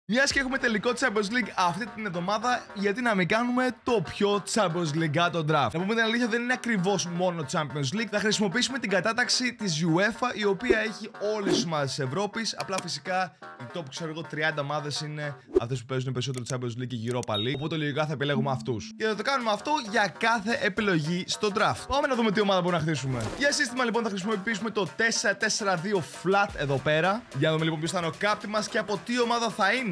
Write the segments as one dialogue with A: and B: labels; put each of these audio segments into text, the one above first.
A: Μιας και έχουμε τελικό Champions League αυτή την εβδομάδα, γιατί να μην κάνουμε το πιο Champions League το draft. Να πούμε την αλήθεια, δεν είναι ακριβώς μόνο Champions League. Θα χρησιμοποιήσουμε την κατάταξη της UEFA, η οποία έχει όλες τις ομάδες της Ευρώπης. Απλά φυσικά οι top, ξέρω εγώ, 30 ομάδες είναι αυτές που παίζουν περισσότερο Champions League και Europa League. Οπότε λογικά θα επιλέγουμε αυτούς. Και θα το κάνουμε αυτό για κάθε επιλογή στο draft. Πάμε να δούμε τι ομάδα μπορούμε να χτίσουμε. Για σύστημα λοιπόν θα χρησιμοποιήσουμε το 4-4-2 flat εδώ πέρα. Για να δούμε λοιπόν ποιος θα είναι ο captain μας και από τι ομάδα θα είναι.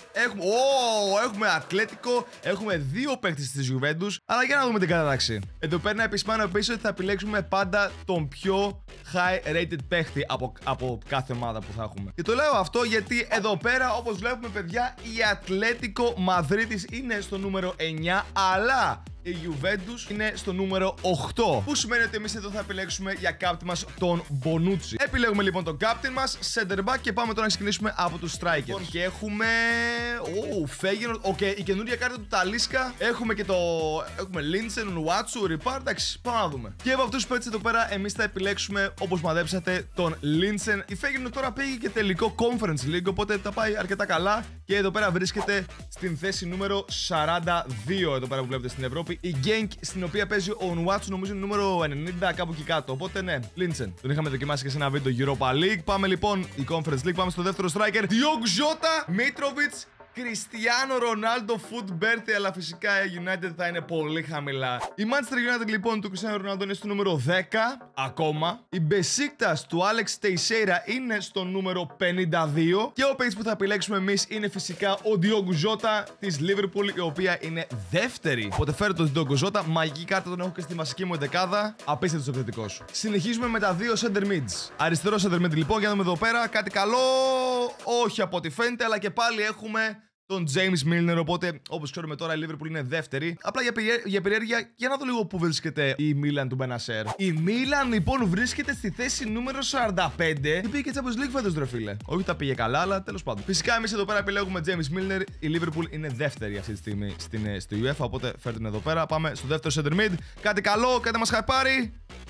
A: Έχουμε Ατλέτικο, έχουμε δύο παίκτες της Juventus. Αλλά για να δούμε την κατάταξη. Εδώ πέρα να επισημάνω επίσης ότι θα επιλέξουμε πάντα τον πιο high rated παίκτη από κάθε ομάδα που θα έχουμε. Και το λέω αυτό γιατί εδώ πέρα, όπως βλέπουμε, παιδιά, η Ατλέτικο Μαδρίτης είναι στο νούμερο 9, αλλά η Juventus είναι στο νούμερο 8. Που σημαίνει ότι εμείς εδώ θα επιλέξουμε για captain μας τον Bonucci. Επιλέγουμε λοιπόν τον captain μας, center back, και πάμε τώρα να ξεκινήσουμε από τους strikers. Λοιπόν, και έχουμε. Feyenoord. Η καινούργια κάρτα του Ταλίσκα. Έχουμε και το. Έχουμε Linsen, Νουάτσου, Ριπάρ. Εντάξει, πάμε να δούμε. Και από αυτούς τους παίκτες εδώ πέρα, εμείς θα επιλέξουμε, όπως μαδέψατε, τον Linsen. Η Feyenoord τώρα πήγε και τελικό Conference League, οπότε τα πάει αρκετά καλά. Και εδώ πέρα βρίσκεται στην θέση νούμερο 42, εδώ πέρα που βλέπετε στην Ευρώπη. Η Genk, στην οποία παίζει ο Νουάτσου, νομίζω είναι νούμερο 90, κάπου εκεί κάτω. Οπότε ναι, Linsen. Τον είχαμε δοκιμάσει και σε ένα βίντεο Europa League. Πάμε λοιπόν η Conference League, πάμε στο δεύτερο striker. Diogo Jota, Mitrovic, Κριστιάνο Ρονάλντο, foot birthday, αλλά φυσικά η United θα είναι πολύ χαμηλά. Η Manchester United λοιπόν του Κριστιάνο Ρονάλντο είναι στο νούμερο 10 ακόμα. Η Besiktas του Alex Teixeira είναι στο νούμερο 52. Και ο παίκτης που θα επιλέξουμε εμείς είναι φυσικά ο Diogo Jota της Liverpool, η οποία είναι δεύτερη. Οπότε φέρω τον Diogo Jota, μαγική κάρτα, τον έχω και στη βασική μου εντεκάδα. Απίστευτος επιθετικός. Συνεχίζουμε με τα δύο center mids. Αριστερό center mid λοιπόν, για να δούμε εδώ πέρα κάτι καλό. Όχι από ό,τι φαίνεται, αλλά και πάλι έχουμε τον James Milner, οπότε όπως ξέρουμε τώρα η Liverpool είναι δεύτερη. Απλά για περιέργεια, για να δω λίγο πού βρίσκεται η Milan του Benacer. Η Milan λοιπόν βρίσκεται στη θέση νούμερο 45 και πήγε και Champions League φέτος, ρε φίλε. Όχι τα πήγε καλά, αλλά τέλος πάντων. Φυσικά εμείς εδώ πέρα επιλέγουμε James Milner. Η Liverpool είναι δεύτερη αυτή τη στιγμή στη UEFA, οπότε φέρτε την εδώ πέρα. Πάμε στο δεύτερο center mid. Κάτι καλό, κάτι μας χαϊπάρει.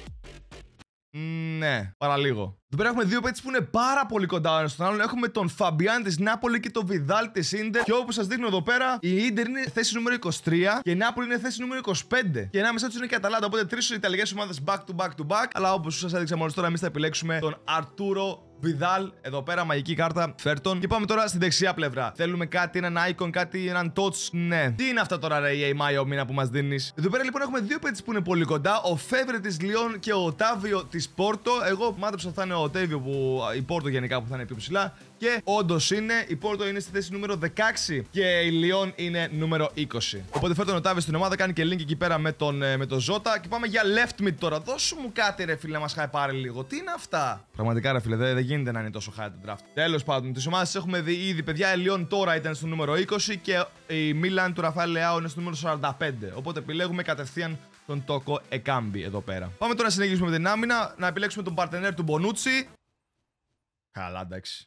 A: Ναι, παραλίγο. Εδώ πέρα έχουμε δύο παίκτες που είναι πάρα πολύ κοντά ένα στον άλλον. Έχουμε τον Φαμπιάν της Νάπολη και τον Vidal της Ίντερ. Και όπως σας δείχνω εδώ πέρα, η Ίντερ είναι θέση νούμερο 23 και η Νάπολη είναι θέση νούμερο 25. Και ανάμεσά τους είναι και η Αταλάντα. Οπότε τρεις Ιταλικές ομάδες back to back. Αλλά όπως σας έδειξα μόλις τώρα, εμείς θα επιλέξουμε τον Αρτούρο Vidal. Εδώ πέρα, μαγική κάρτα. Φέρτον. Και πάμε τώρα στην δεξιά πλευρά. Θέλουμε κάτι, έναν icon, κάτι, έναν touch. Ναι. Τι είναι αυτά τώρα, ρε, η Μάιο μήνα που μας δίνεις. Εδώ πέρα λοιπόν έχουμε δύο παίκτες που είναι πολύ κοντά. Ο Φέβρε της Λιόν και ο Οτάβιο της Πόρτο. Εγώ μάτρεψα θα είναι ο Οτέβιο, που η Πόρτο γενικά που θα είναι πιο ψηλά. Και όντως είναι. Η Πόρτο είναι στη θέση νούμερο 16 και η Λιόν είναι νούμερο 20. Οπότε φέρει τον Οτάβιο στην ομάδα, κάνει και link εκεί πέρα με τον Ζώτα. Και πάμε για left mid τώρα. Δώσου μου κάτι, ρε φίλε, να μας χάει πάρει λίγο. Τι είναι αυτά. Πραγματικά, ρε φίλε, δεν γίνεται να είναι τόσο high το draft. Τέλος πάντων, τις ομάδες έχουμε δει ήδη, παιδιά. Η Λιόν τώρα ήταν στο νούμερο 20 και η Μίλαν του Ραφαέλ Λεάο είναι στο νούμερο 45. Οπότε επιλέγουμε κατευθείαν τον Τόκο Εκάμπι εδώ πέρα. Πάμε τώρα να συνεχίσουμε με την άμυνα. Να επιλέξουμε τον παρτενέρ του Bonucci. Καλά, εντάξει.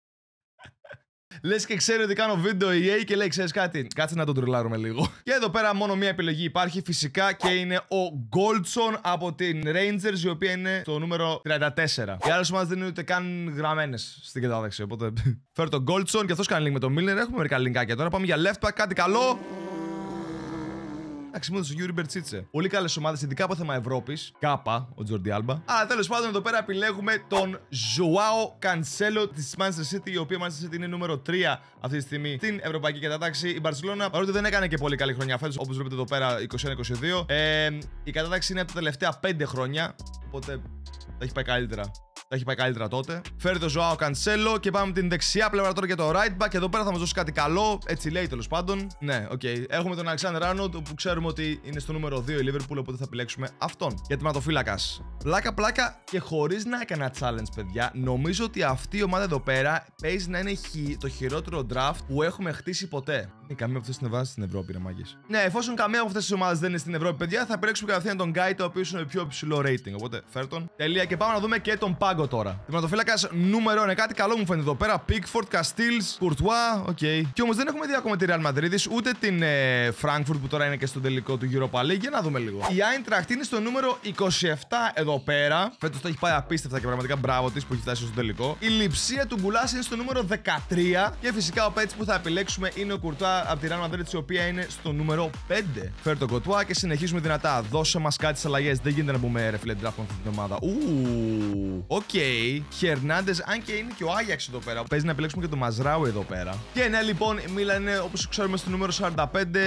A: Λες και ξέρει ότι κάνω βίντεο EA και λέει, ξέρεις κάτι, κάτσε να τον τρελάρουμε λίγο. Και εδώ πέρα μόνο μία επιλογή υπάρχει φυσικά και είναι ο Goldson από την Rangers, η οποία είναι το νούμερο 34. Οι άλλες ομάδες δεν είναι ούτε καν γραμμένες στην κατάδεξη, οπότε φέρω τον Goldson και αυτός κάνει link με τον Milner. Έχουμε μερικά linkάκια τώρα, πάμε για left back, κάτι καλό. Εντάξει, μόνο ο Γιούρι Μπερτσίτσε. Πολύ καλές ομάδες, ειδικά από θέμα Ευρώπης. Κάπα, ο Τζορντι Άλμπα. Αλλά τέλος πάντων, εδώ πέρα επιλέγουμε τον Ζωάο Κανσέλο της Manchester City, η οποία Manchester City είναι νούμερο 3 αυτή τη στιγμή στην ευρωπαϊκή κατάταξη. Η Μπαρσελόνα, παρότι δεν έκανε και πολύ καλή χρονιά φέτος, όπως βλέπετε εδώ πέρα 21-22. Η κατάταξη είναι από τα τελευταία 5 χρόνια. Οπότε θα έχει πάει καλύτερα. Θα έχει πάει καλύτερα τότε. Φέρει το Ζωάο Κανσέλο και πάμε με την δεξιά πλευρά τώρα για το right back. Εδώ πέρα θα μας δώσει κάτι καλό. Έτσι λέει τέλος πάντων. Ναι, οκ. Έχουμε τον Αλεξάνδερ Άρνοντ, που ξέρουμε ότι είναι στο νούμερο 2 η Liverpool, οπότε θα επιλέξουμε αυτόν. Για τερματοφύλακας. Πλάκα και χωρίς να έκανα challenge, παιδιά. Νομίζω ότι αυτή η ομάδα εδώ πέρα παίζει να είναι το χειρότερο draft που έχουμε χτίσει ποτέ. Καμία από αυτές τις ομάδες στην Ευρώπη, ρε μάγκες. Ναι, εφόσον καμία από αυτές τις ομάδες δεν είναι στην Ευρώπη, παιδιά, θα επιλέξουμε κατευθείαν τον Guy, το οποίο είναι πιο υψηλό rating. Οπότε φέρ τον. Τελεία, και πάμε να δούμε και τον Pago Thiago τώρα. Τερματοφύλακας νούμερο 1. Κάτι καλό μου φαίνεται εδώ πέρα. Pickford, Castells, Courtois. Οκ. Και όμως δεν έχουμε δει ακόμα τη Real Madrid, ούτε την Frankfurt που τώρα είναι και στο τελικό του Europa League. Για να δούμε λίγο. Η Eintracht είναι στο νούμερο 27 εδώ πέρα. Φέτος το έχει πάει απίστευτα και πραγματικά μπράβο της που έχει φτάσει στο τελικό. Η Λειψία του Γκουλάς είναι στο νούμερο 13. Και φυσικά ο παίκτης που θα επιλέξουμε είναι ο Courtois από τη Real Madrid, η οποία είναι στο νούμερο 5. Φέρει τον Courtois και συνεχίζουμε δυνατά. Δώσε μας κάτι στις αλλαγές. Δεν γίνεται να πούμε ρε φίλε draft αυτή την ομάδα. Οκ. Χερνάντες, αν και είναι και ο Άγιαξ εδώ πέρα. Παίζει να επιλέξουμε και τον Μαζράουι εδώ πέρα. Και ναι, λοιπόν, η Μίλαν είναι όπως ξέρουμε στο νούμερο 45.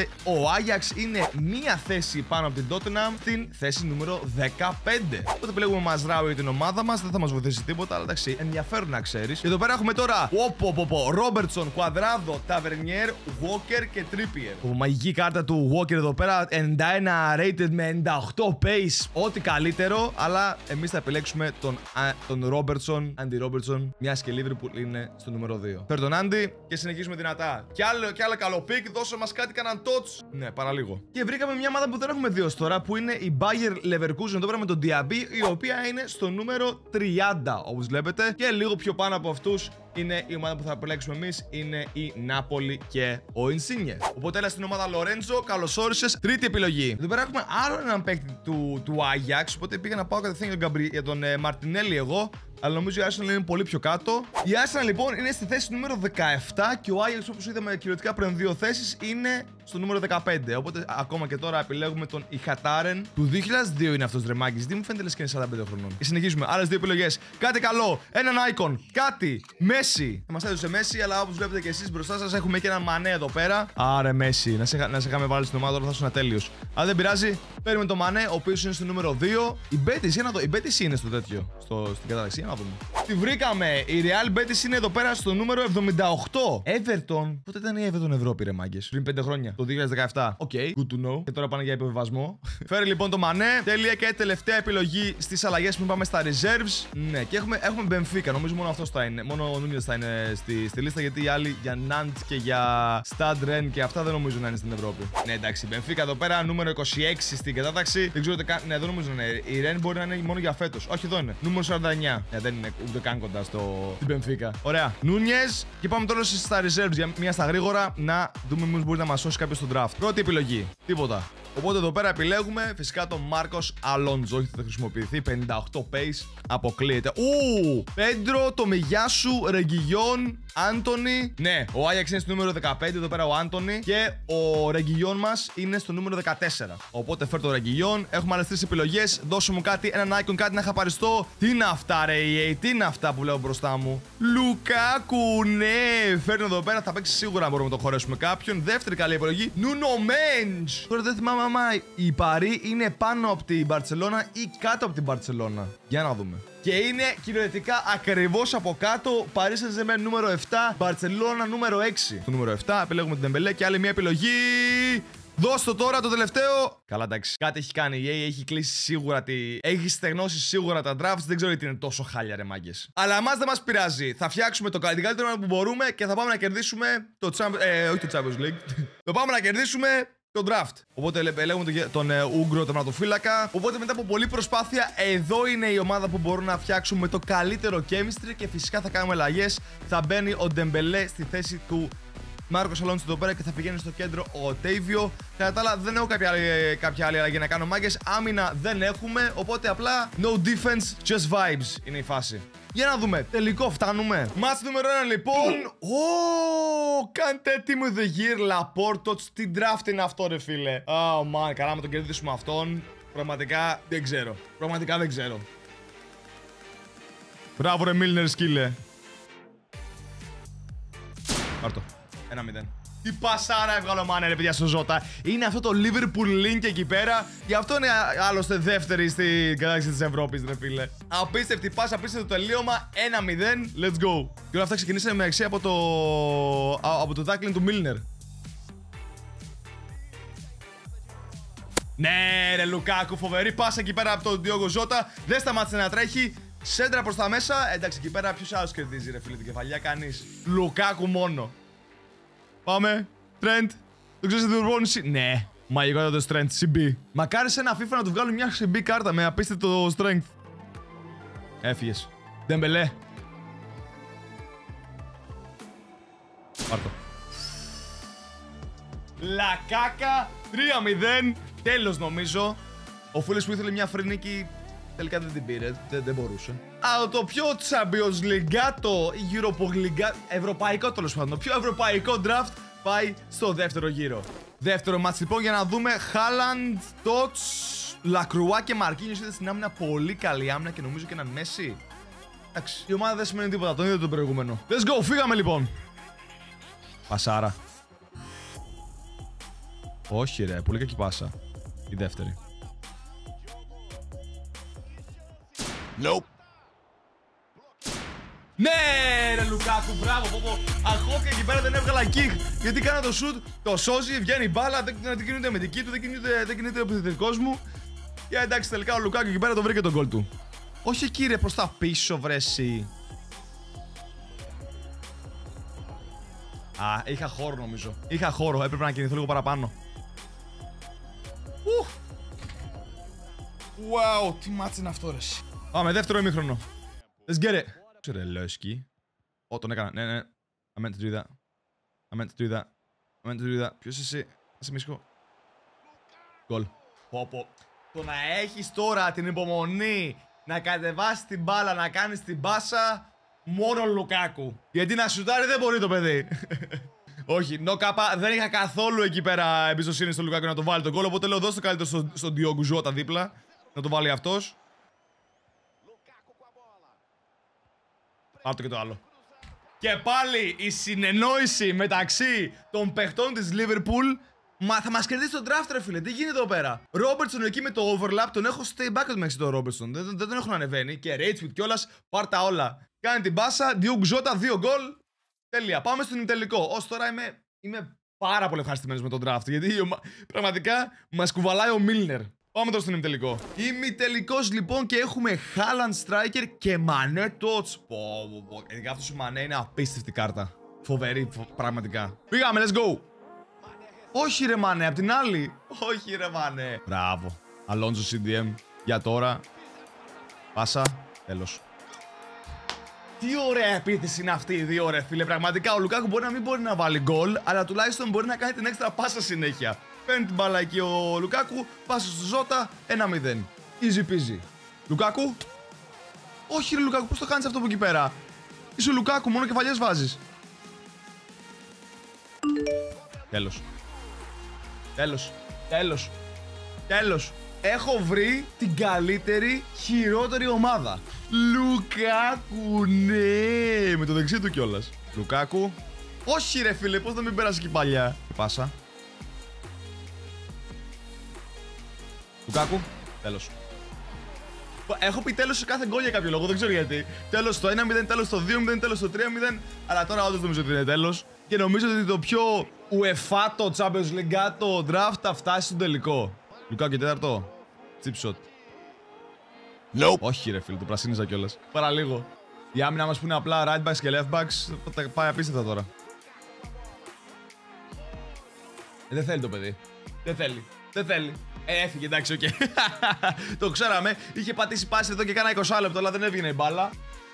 A: Ο Άγιαξ είναι μία θέση πάνω από την Tottenham στην θέση νούμερο 15. Οπότε επιλέγουμε Μαζράουι την ομάδα μας. Δεν θα μας βοηθήσει τίποτα, αλλά εντάξει, ενδιαφέρον να ξέρεις. Και εδώ πέρα έχουμε τώρα Ρόμπερτσον, Κουαδράδο, Ταβερνιέρ, Walker και Trippier. Μαγική κάρτα του Walker εδώ πέρα. 91 rated με 98 pace. Ό,τι καλύτερο, αλλά εμείς θα επιλέξουμε τον Ρόμπερτσον, Άντι Ρόμπερτσον, μια και Liverpool είναι στο νούμερο 2. Φέρ τον Άντι και συνεχίζουμε δυνατά. Και άλλο καλό pick, δώσε μας κάτι, κανέναν touch. Ναι, παραλίγο. Και βρήκαμε μια ομάδα που δεν έχουμε δει ως τώρα, που είναι η Bayer Leverkusen εδώ πέρα με τον Diaby, η οποία είναι στο νούμερο 30, όπως βλέπετε. Και λίγο πιο πάνω από αυτούς είναι η ομάδα που θα επιλέξουμε εμείς, είναι η Νάπολη και ο Insigne. Οπότε έλα στην ομάδα Λορέντζο, καλώς όρισες. Τρίτη επιλογή. Εδώ πέρα έχουμε άλλο έναν παίκτη του Ajax, οπότε πήγα να πάω κατευθείαν για τον Μαρτινέλη εγώ. Αλλά νομίζω η Arsenal είναι πολύ πιο κάτω. Η Arsenal λοιπόν είναι στη θέση νούμερο 17 και ο Ajax, όπως είδαμε κυριολεκτικά πριν 2 θέσεις, είναι στο νούμερο 15. Οπότε ακόμα και τώρα επιλέγουμε τον Ιχατάρεν. Του 2002 είναι αυτός Δρεμάκης. Δεν μου φαίνεται λες και είναι 45 χρονών. Και συνεχίζουμε. Άλλες 2 επιλογές. Κάτι καλό. Έναν icon. Κάτι. Μέση. Μας έδωσε Μέση, αλλά όπως βλέπετε και εσείς μπροστά σας έχουμε και έναν Μανέ εδώ πέρα. Άρε Μέση. Να σε είχαμε βάλει στην ομάδα, τώρα θα ήσουν ατέλειος. Αλλά δεν πειράζει. Παίρνουμε τον Μανέ, ο οποίος είναι στο νούμερο 2. Η Betis, για να δω. Η Betis είναι στο τέτοιο. Στην κατάταξη. Να δούμε. Τη βρήκαμε. Η Real Betis είναι εδώ πέρα στο νούμερο 78. Everton. Πότε ήταν η Everton Ευρώπη, ρε μάγκες? Πριν 5 χρόνια. Το 2017. Οκ. Good to know. Και τώρα πάνε για υποβιβασμό. Φέρει λοιπόν το Μανέ. Τέλεια. Και τελευταία επιλογή στις αλλαγές που πάμε στα reserves. Ναι, και έχουμε Benfica. Νομίζω μόνο αυτός θα είναι. Μόνο ο Νούνιες θα είναι στη λίστα, γιατί οι άλλοι για Nantes και για Stade Rennes και αυτά δεν νομίζω να είναι στην Ευρώπη. Ναι, εντάξει. Benfica εδώ πέρα νούμερο 26 στην κατάταξη. Δεν ξέρω ούτε καν. Ναι, δεν νομίζω να είναι. Η Rennes μπορεί να είναι μόνο για φέτος. Όχι, εδώ είναι. Νούμερο 49. Ναι, δεν είναι ούτε καν κοντά στην Benfica. Ωραία. Νούνιες. Και πάμε τώρα στα reserves για μία στα γρήγορα να δούμε μήπως μπορεί να μας σώσει κάποιο στον draft. Πρώτη επιλογή. Τίποτα. Οπότε εδώ πέρα επιλέγουμε φυσικά τον Μάρκος Αλόντζο. Όχι, θα χρησιμοποιηθεί. 58 pace. Αποκλείεται. Πέντρο, το Μεγιάσου, Ρεγκιγιόν, Άντονι. Ναι, ο Άγιαξ είναι στο νούμερο 15. Εδώ πέρα ο Άντονι. Και ο Ρεγκιγιόν μας είναι στο νούμερο 14. Οπότε φέρ το Ρεγκιγιόν. Έχουμε άλλες 3 επιλογές. Δώσε μου κάτι, έναν icon, κάτι να χαπαριστώ. Τι είναι αυτά, ρε EA, τι είναι αυτά που λέω μπροστά μου? Λουκάκου, ναι. Φέρνει εδώ πέρα, θα παίξει σίγουρα, μπορούμε να το χωρέσουμε κάποιον. Δεύτερη καλή επιλογή. Νούνο Μέντζ. Τώρα δεν θυμάμαι η Παρί είναι πάνω από την Μπαρτσελώνα ή κάτω από την Μπαρτσελώνα. Για να δούμε. Και είναι κυριολεκτικά ακριβώς από κάτω. Παρί Σεν-Ζερμέν νούμερο 7, Μπαρτσελώνα νούμερο 6. Το νούμερο 7 επιλέγουμε την Ντεμπελέ και άλλη μια επιλογή. Δώσ' το τώρα το τελευταίο. Καλά, εντάξει. Κάτι έχει κάνει η EA, έχει κλείσει σίγουρα έχει στεγνώσει σίγουρα τα drafts. Δεν ξέρω γιατί είναι τόσο χάλια, ρε μάγκες. Αλλά εμάς δεν μας πειράζει. Θα φτιάξουμε την καλύτερη που μπορούμε και θα πάμε να κερδίσουμε το όχι το Champions League. Θα πάμε να κερδίσουμε το draft. Οπότε επιλέγουμε τον Ούγκρο τερματοφύλακα. Οπότε μετά από πολλή προσπάθεια, εδώ είναι η ομάδα που μπορούν να φτιάξουμε το καλύτερο chemistry και φυσικά θα κάνουμε αλλαγές. Θα μπαίνει ο Ντεμπελέ στη θέση του Μάρκος Αλόνσο εδώ πέρα και θα πηγαίνει στο κέντρο ο Τέιβιο. Κατά τα άλλα, δεν έχω κάποια άλλη αλλαγή να κάνω, μάγκες. Άμυνα δεν έχουμε, οπότε απλά no defense, just vibes είναι η φάση. Για να δούμε, τελικό φτάνουμε. Μάτς νούμερο 1 λοιπόν. Κάντε έτοιμο the year Λαπόρτοτς. Τι draft είναι αυτό, ρε φίλε? Man, καλά με τον κερδίσουμε αυτόν. Πραγματικά δεν ξέρω. Πραγματικά δεν ξέρω. Μπράβο ρε Μίλνερ σκύλε. Πάρτο. 1-0. Τι πασάρα έβγαλε ο Μάνε, ρε παιδιά, στο Ζώτα. Είναι αυτό το Liverpool link εκεί πέρα. Γι' αυτό είναι άλλωστε δεύτερη στην κατάξυση της Ευρώπης, ρε φίλε. Απίστευτη πάσα, απίστευτο τελείωμα. 1-0. Let's go. Και όλα αυτά ξεκινήσαμε με αξία από το tackling του Μίλνερ. Ναι, ρε Λουκάκου, φοβερή πάσα εκεί πέρα από τον Ντιόγκο Ζώτα. Δεν σταμάτησε να τρέχει. Σέντρα προς τα μέσα. Εντάξει, εκεί πέρα ποιος άλλος κερδίζει, ρε φίλε, την κεφαλιά? Κανείς. Λουκάκου μόνο. Πάμε. Τρέντ. Το ξέρεις την προπόνηση? Ναι. Μαγικό το strength. CB. Μακάρι σε ένα FIFA να του βγάλουν μια CB κάρτα με απίστευτο strength. Έφυγες. Ντεμπελέ. Πάρ' το. Λακάκα 3-0. Τέλος νομίζω. Ο φίλος που ήθελε μια free νίκη τελικά δεν την πήρε. Δεν μπορούσε. Αλλά το πιο Champions League, Europa League, ευρωπαϊκό τέλος πάντων, το πιο ευρωπαϊκό draft πάει στο δεύτερο γύρο. Δεύτερο μάτς λοιπόν για να δούμε Haaland, Tots, Λακρουά και Μαρκίνιος. Είδε στην άμυνα πολύ καλή άμυνα και νομίζω και έναν Μέση. Εντάξει, η ομάδα δεν σημαίνει τίποτα, τον είδε τον προηγούμενο. Let's go, φύγαμε λοιπόν. Πασάρα. Όχι ρε, πολύ κακή πάσα. Η δεύτερη. Nope. Ναι ρε Λουκάκου, μπράβο, πω. Αχώθηκε εκεί πέρα, δεν έβγαλα kick. Γιατί κάνα το shoot, το σώζει, βγαίνει η μπάλα, δεν κινούνται με δική του, δεν κινείται ο επιθετικός μου. Και εντάξει, τελικά ο Λουκάκου εκεί πέρα το βρήκε τον γκολ του. Όχι εκεί ρε, προς τα πίσω βρέσει. Α, είχα χώρο νομίζω. Είχα χώρο, έπρεπε να κινηθώ λίγο παραπάνω. Wow, τι μάτς είναι αυτό ρε. Πάμε, δεύτερο ημίχρονο. Let's get it. Ξέρε, Λόσκι. Ω, τον έκανα. Ναι. I meant to do that. I meant to do that. I meant to do that. Ποιος εσύ. Είσαι μίσκο. Γκολ. Πω. Το να έχεις τώρα την υπομονή να κατεβάσεις την μπάλα, να κάνεις την πάσα, μόνο Λουκάκου. Γιατί να σουτάρει δεν μπορεί το παιδί. Όχι, κάπα, δεν είχα καθόλου εκεί πέρα εμπιστοσύνη στο Λουκάκου να το βάλει τον γκολ. Οπότε λέω δώσ' το καλύτερο στον Diogo Jota δίπλα. Να το βάλει αυτός. Πάρ' το και το άλλο. Και πάλι η συνεννόηση μεταξύ των παιχτών της Liverpool θα μας κερδίσει τον draft ρε φίλε. Τι γίνεται εδώ πέρα. Robertson εκεί με το overlap, τον έχω stay back μέχρι τον Robertson. Δεν τον έχω να ανεβαίνει. Και Rachwood κιόλας, πάρ' τα όλα. Κάνει την πάσα, Diogo Jota, 2 γκολ. Τέλεια. Πάμε στον ημιτελικό. Ως τώρα είμαι πάρα πολύ ευχαριστημένος με τον draft. Γιατί πραγματικά μας κουβαλάει ο Milner. Πάμε τώρα στον ημιτελικό. Ημιτελικός λοιπόν και έχουμε Haaland striker και Mané Tots. Ειδικά αυτός ο Mané είναι απίστευτη κάρτα. Φοβερή, πραγματικά. Πήγαμε, let's go. Όχι ρε Mané, απ' την άλλη. Όχι ρε Mané. Μπράβο. Alonso CDM. Για τώρα. Πάσα. Τέλος. Τι ωραία επίθεση είναι αυτή η δύο ρε φίλε. Πραγματικά ο Λουκάκου μπορεί να μην μπορεί να βάλει γκολ, αλλά τουλάχιστον μπορεί να κάνει την έξτρα πάσα συνέχεια. Παίρνει την μπάλα εκεί ο Λουκάκου, πάσα στο Ζώτα, 1-0. Easy peasy. Λουκάκου. Όχι ρε Λουκάκου, πώς το κάνεις αυτό από εκεί πέρα. Είσαι ο Λουκάκου, μόνο κεφαλιές βάζεις. Τέλος. Τέλος. Έχω βρει την καλύτερη, χειρότερη ομάδα. Λουκάκου, ναι. Με το δεξί του κιόλας. Λουκάκου. Όχι ρε φίλε, πώς θα μην πέρασε εκεί παλιά. Πάσα. Λουκάκου. Τέλος. Έχω πει τέλος σε κάθε γκολ για κάποιο λόγο, δεν ξέρω γιατί. Τέλος στο 1-0, τέλος στο 2-0, τέλος στο 3-0. Αλλά τώρα όντως νομίζω ότι είναι τέλος. Και νομίζω ότι το πιο ουεφάτο Champions League το draft θα φτάσει στο τελικό. Λουκάκου και τέταρτο. Chip shot. Nope. Όχι ρε φίλε, το πρασίνιζα κιόλας. Παραλίγο. Η άμυνα μας που είναι απλά right backs και left backs θα πάει απίστευτα τώρα. Δεν θέλει το παιδί. Δεν θέλει. Έφυγε, εντάξει, οκ. Το ξέραμε. Είχε πατήσει πάση εδώ και κάνα 20 λεπτό, αλλά δεν έβγαινε η μπάλα.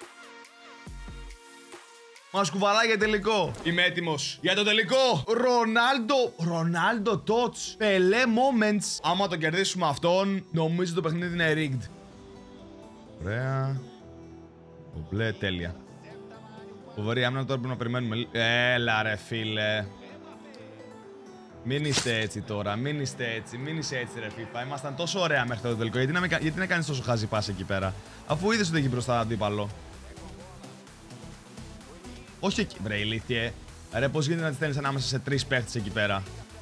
A: Μας κουβαλάει για τελικό. Είμαι έτοιμος για το τελικό. Ρονάλντο Tots. Πελέ moments. Άμα το κερδίσουμε αυτόν, νομίζω το παιχνίδι είναι rigged. Ωραία. Το μπλε, τέλεια. Φοβερή άμυνα, τώρα πρέπει να περιμένουμε. Έλα ρε φίλε. Μην είστε έτσι τώρα, μην είσαι έτσι ρε FIFA. Ήμασταν τόσο ωραία μέχρι το τελικό. Γιατί να κάνεις τόσο χάζι πάση εκεί πέρα, αφού είδες ότι έχει μπροστά αντίπαλο. Όχι εκεί, βρε ηλίθιε. Ρε πώς γίνεται να τη στέλνεις ανάμεσα σε 3 παίχτες εκεί πέρα.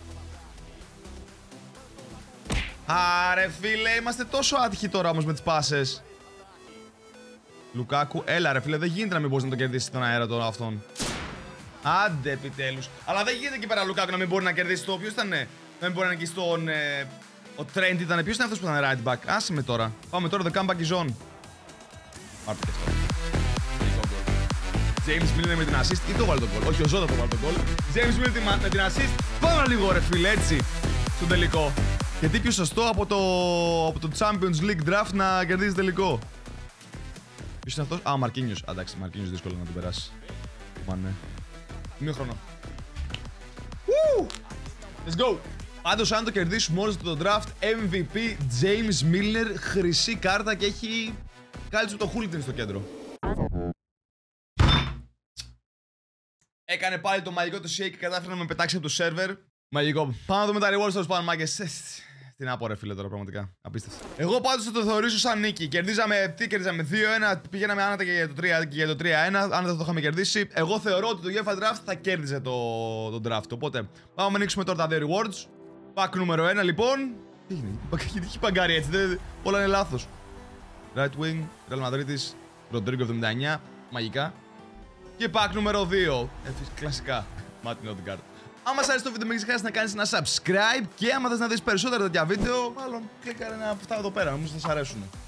A: Άρε φίλε, είμαστε τόσο άτυχοι τώρα όμως με τις πάσες. Λουκάκου, έλα ρε φίλε, δεν γίνεται να μην μπορείς να το κερδίσεις τον αέρα τώρα αυτόν. Άντε επιτέλους. Αλλά δεν γίνεται εκεί πέρα Λουκάκου να μην μπορεί να κερδίσει το. Ποιος ήταν, να μην μπορεί να νικήσει τον. Ο Trent ήταν. Ποιος ήταν αυτός που ήταν right back. Άσε με τώρα. Πάμε τώρα, the comeback is on. Πάρτε και αυτό. James Miller με την assist ή το βάλει τον goal. Όχι, ο Ζώτα το βάλει τον goal. James Miller με την assist. Πάμε λίγο ρε φίλε, έτσι. Στον τελικό. Γιατί πιο σωστό από το Champions League draft να κερδίζει τελικό. Ποιος είναι αυτός? Α, ο Μαρκίνιος. Εντάξει, Μαρκίνιος δύσκολο να τον περάσει. Μα ναι. Μείω χρόνο. Let's go! Πάντως, αν το κερδίσουμε όλο το draft, MVP James Milner, χρυσή κάρτα και έχει κάλυψε το Χούλιτιν στο κέντρο. Έκανε πάλι το μαγικό του shake και κατάφερε να με πετάξει από το σερβερ. Μαγικό. Πάμε να δούμε τα rewards τέλος πάντων, μάγκες. Τι να πω, ρε φίλε, τώρα πραγματικά. Απίστευτο. Εγώ πάντως θα το θεωρήσω σαν νίκη. Κερδίζαμε 2-1, πηγαίναμε άνετα και για το 3 και για το 3-1. Αν δεν το είχαμε κερδίσει, εγώ θεωρώ ότι το UEFA Draft θα κέρδιζε το draft. Οπότε πάμε να ανοίξουμε τώρα τα δύο rewards. Pack νούμερο 1 λοιπόν. Τι έγινε, γιατί έχει παγκάρει έτσι, όλα είναι λάθος. Right wing, Real Madrid, Rodrigo 79, μαγικά. Και pack νούμερο 2, κλασικά, Martin Odegaard. Άμα σας αρέσει το βίντεο, μην ξεχάσεις να κάνεις ένα subscribe και άμα θες να δεις περισσότερα τέτοια βίντεο, μάλλον κλικάρε ένα από αυτά εδώ πέρα, νομίζω θα σας αρέσουν.